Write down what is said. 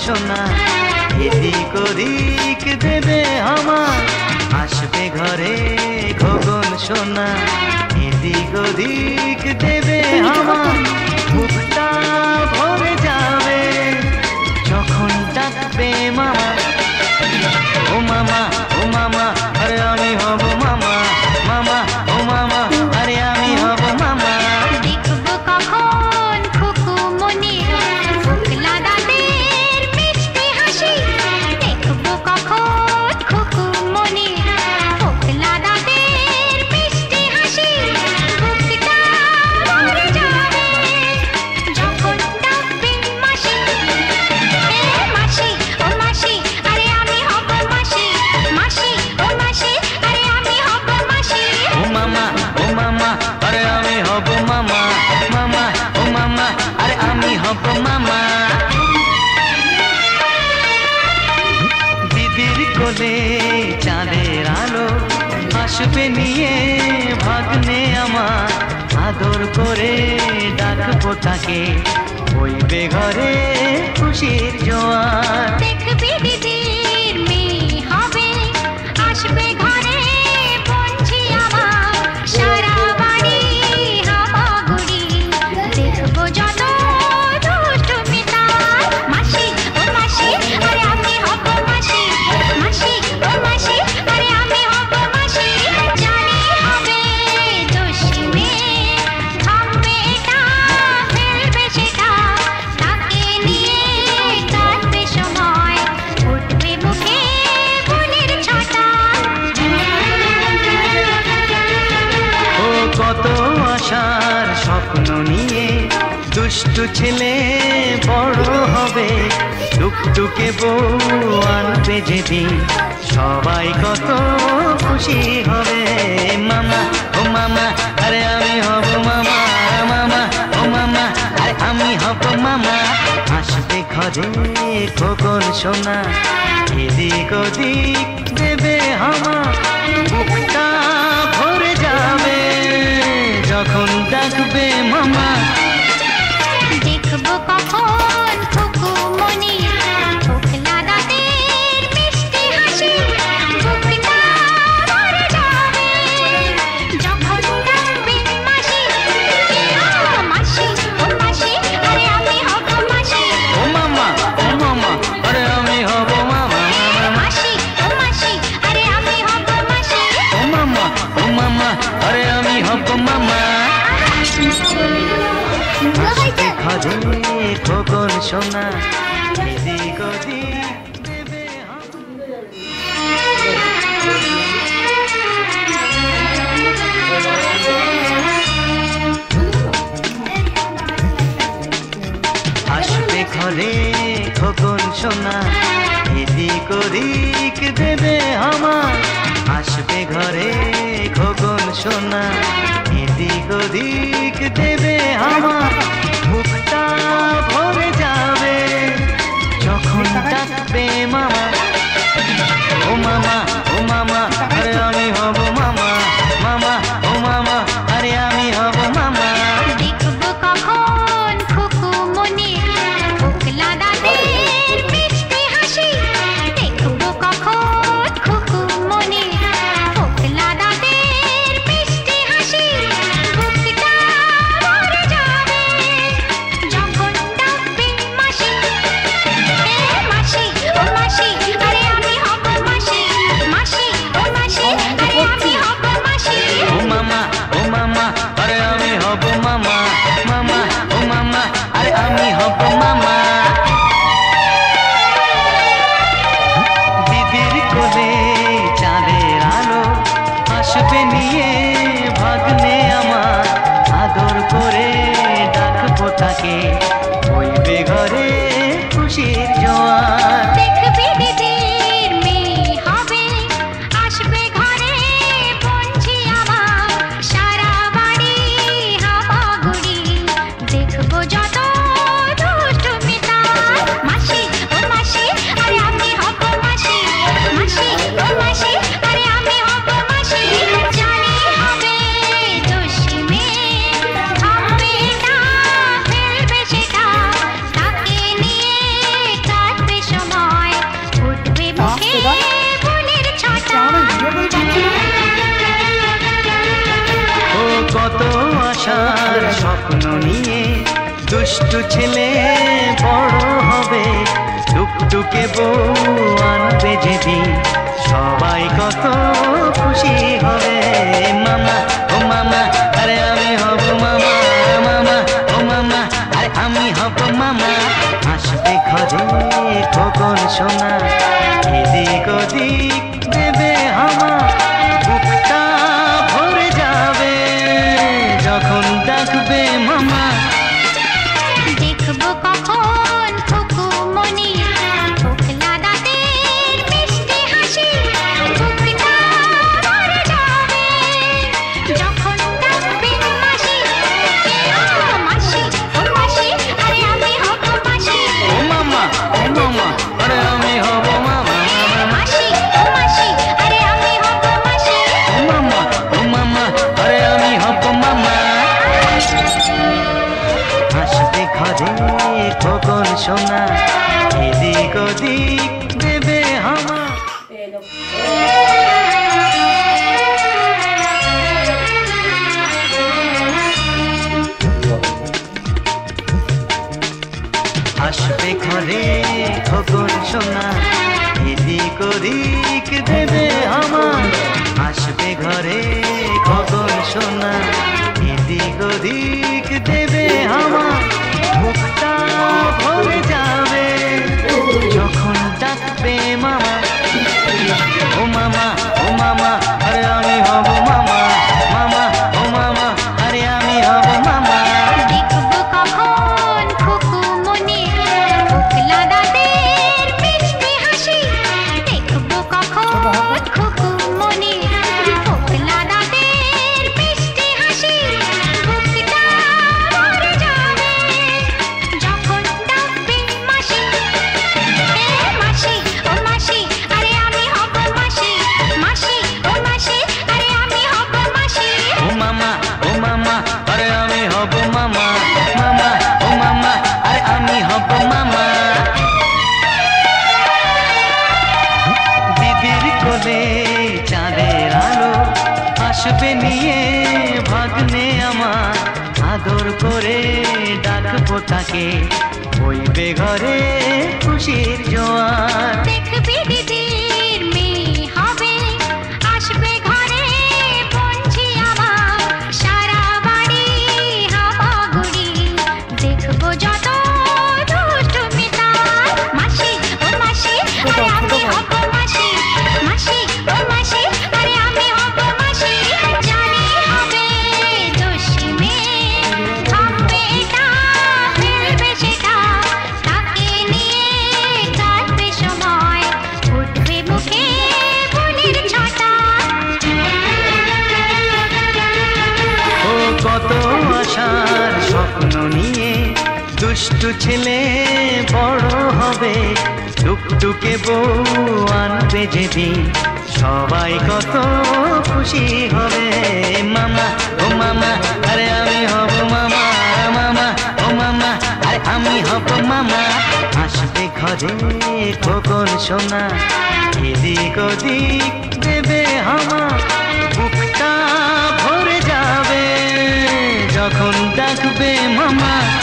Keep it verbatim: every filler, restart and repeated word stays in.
সোনা এদিক ওদিক দেবে আমার আসবে ঘরে খোকন সোনা এদিক ওদিক দেবে আমার বুকটা ভরে যাবে যখন ডাকবে মামা ও মামা ও মামা আরে আমি হব মামা মামা ও মামা আরে আমি হব মামা দেখবো কখন খুকু মনে ফুকলা দাঁতের মিষ্টি হাসি দেখবো কখন খুকু মনে ফুকলা দাঁতের মিষ্টি হাসি বুকটা ভরে যাবে যখন ডাকবে মাসি এ মাসি ও মাসি আরে আমি হব মাসি মাসি ও মাসি আরে আমি হব মাসি ও মামা ও মামা আরে আমি হব মামা মামা ও মামা আরে আমি হব মামা দিদির কোলে চাঁদের আলো আসবে নিয়ে ভাগ্নে আমার আদর করে ডাকবো তাকে বইবে ঘরে খুশির জোয়ার দেখবি দিদির মেয়ে হবে আসবে ঘরে পৌঁছি আমার সারা বাড়ি হামাগুড়ি দেখবো যত দুষ্টুমি তার মাসি ও মাসি আরে আমি হব মাসি মাসি ও মাসি আরে আমি হব মাসি জানি হবে দুষ্টুমি থামবে এটা ফেলবে সেটা তাকে নিয়ে কাটবে সময় উঠবে মুখে ফুলের ছটা ও কত আশার স্বপ্ন নিয়ে দুষ্টু ছেলে বড় হবে টুকটুকে বউ আনবে যেদিন সবাই কত খুশি হবে মামা ও মামা আরে আমি হব মামা মামা ও মামা আরে আমি হব মামা আসবে ঘরে খোকন সোনা এদিক ওদিক দেবে হামা বুকটা ভরে যাবে যখন ডাকবে মামা দেখবো কখন খুকু মনি ফুকলা দাঁতের মিষ্টি হাসি বুকটা ভরে যাবে যখন ডাকবে মাসি ও মাসি ও মাসি আরে আমি হব মাসি ও মামা ও মামা আরে আমি হব মামা মাসি ও মাসি আরে আমি হব মাসি ও মামা ও মামা আরে আমি হব মামা আসবে ঘরে খোকন সোনা এদিক ওদিক দেবে আসবে ঘরে খোকন সোনা এদিক ওদিক দেবে আমার আসবে ঘরে খোকন সোনা এদিক ওদিক দেবে আমার বুকটা ভরে যাবে যখন ডাকবে মামা ও মামা ও মামা আরে আমি হব মামা মামা ও মামা আরে আমি হব মামা দেখবো কখন খুকু মনি ফুকলা দাঁতের মিষ্টি হাসি দেখবো কখন খুকু মনি ফুকলা দাঁতের মিষ্টি হাসি বুকটা ভরে যাবে যখন ডাকবে আশার স্বপ্ন নিয়ে দুষ্টু ছেলে বড় হবে, টুকটুকে বউ আনবে যেদিন সবাই কত খুশি হবে। মামা ও মামা আরে আমি হব মামা, মামা ও মামা আরে আমি হব মামা। আসবে ঘরে খোকন সোনা, এদিক ওদিক দেবে হামা, বুকটা ভরে যাবে যখন ডাকবে মামা। দেখবো কখন খুকুমনি খোকলা দাঁতের মিষ্টি হাসি, বুকটা ভরে যাবে যখন ডাকবে মাসি। ও মাসি ও মাসি আরে আমি হব মাসি। ও মামা ও মামা আরে আমি হব মামা। মাসি ও মাসি আরে আমি হব মাসি। ও মামা ও মামা আরে আমি হব মামা। আসবে ঘরে খোকন সোনা, এদিক ওদিক দেবে হামা। আসবে ঘরে খোকন সোনা, এদিক ওদিক দেবে হামা। আসবে ঘরে খোকন সোনা, এদিক ওদিক দেবে হামা, বুকটা ভরে যাবে যখন ডাকবে মামা। ও মামা ও মামা আরে আমি হব মামা, মামা ও মামা আরে আমি হব মামা। দেখবো কখন খুকুমনি খোকলা দাঁতের মিষ্টি হাসি, দেখবো কখন খুকুমনি খোকলা দাঁতের মিষ্টি হাসি, বুকটা ভরে যাবে যখন ডাকবে মাসি। এ মাসি ও মাসি আরে আমি হব মাসি। মাসি ও মাসি আরে আমি হব মাসি। ও মামা ও মামা আরে আমি হব মামা, মামা ও মামা আরে আমি হব মামা। দিদির কোলে চাঁদের আলো আসবে নিয়ে ভাগ্নে আমার, আদর করে ডাকবো তাকে, বইবে ঘরে খুশির জোয়ার। দেখবি দিদির মেয়ে হবে, আসবে ঘরে পৌঁছি আমার, সারা বাড়ি হামাগুড়ি, দেখবো যত দুষ্টুমি তার। মাসি ও মাসি আরে আমি হব মাসি। মাসি ও মাসি আরে আমি হব মাসি। জানি হবে দুষ্টুমি, থামবে এটা ফেলবে সেটা, তাকে নিয়ে কাটবে সময়, উঠবে মুখে বলির ছটা। ও কত আশার স্বপ্ন নিয়ে দুষ্টু ছেলে বড় হবে, টুকটুকে বউ আনবে যেদিন সবাই কত খুশি হবে। মামা ও মামা আরে আমি হব মামা, মামা ও মামা আরে আমি হব মামা। আসবে ঘরে খোকন সোনা, এদিক ওদিক দেবে হামা, বুকটা ভরে যাবে যখন ডাকবে মামা।